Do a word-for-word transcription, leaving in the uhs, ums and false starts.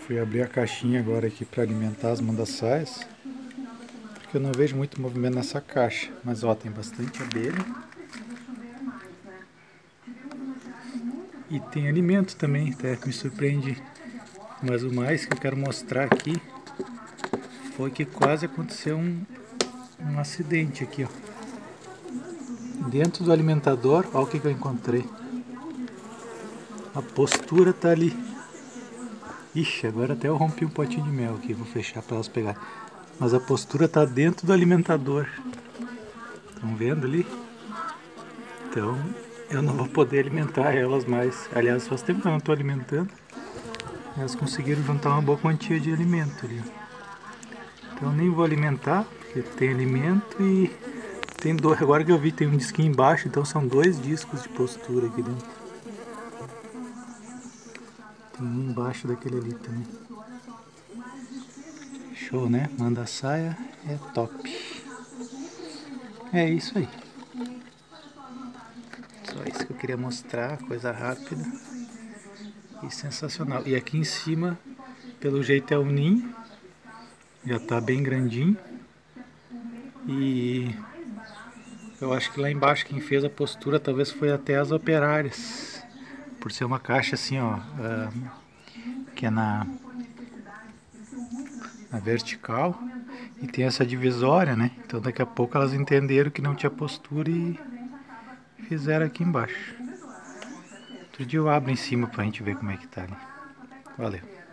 Fui abrir a caixinha agora aqui para alimentar as mandaçaias, porque eu não vejo muito movimento nessa caixa, mas ó, tem bastante abelha e tem alimento também, até me surpreende. Mas o mais que eu quero mostrar aqui foi que quase aconteceu um, um acidente aqui, ó. Dentro do alimentador, olha o que, que eu encontrei. A postura tá ali. Ixi, agora até eu rompi um potinho de mel aqui, vou fechar para elas pegarem. Mas a postura tá dentro do alimentador. Estão vendo ali? Então eu não vou poder alimentar elas mais. Aliás, faz tempo que eu não estou alimentando. Elas conseguiram juntar uma boa quantia de alimento ali. Então eu nem vou alimentar, porque tem alimento e tem dois. Agora que eu vi, tem um disquinho embaixo, então são dois discos de postura aqui dentro. Tem um embaixo daquele ali também. Show, né? Mandaçaia é top. É isso aí. Só isso que eu queria mostrar, coisa rápida e sensacional. E aqui em cima, pelo jeito é o ninho, já tá bem grandinho. E eu acho que lá embaixo quem fez a postura talvez foi até as operárias. Por ser uma caixa assim, ó, uh, que é na, na vertical e tem essa divisória, né? Então daqui a pouco elas entenderam que não tinha postura e fizeram aqui embaixo. Outro dia eu abro em cima pra gente ver como é que tá ali. Valeu.